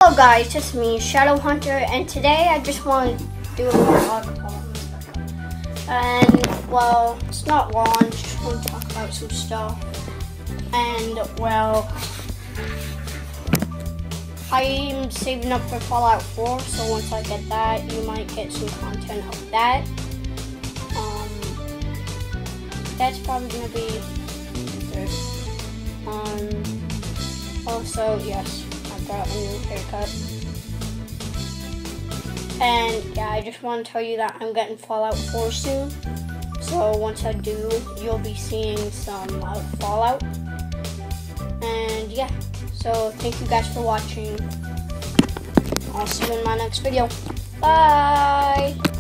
Hello guys, it's me, Shadow Hunter, and today I just want to do a vlog. And well, it's not long, just want to talk about some stuff. And well, I'm saving up for Fallout 4, so once I get that, you might get some content of that. That's probably gonna be good. Also, yes, I got a new haircut. And yeah, I just want to tell you that I'm getting Fallout 4 soon. So once I do, you'll be seeing some Fallout. And yeah, so thank you guys for watching. I'll see you in my next video. Bye!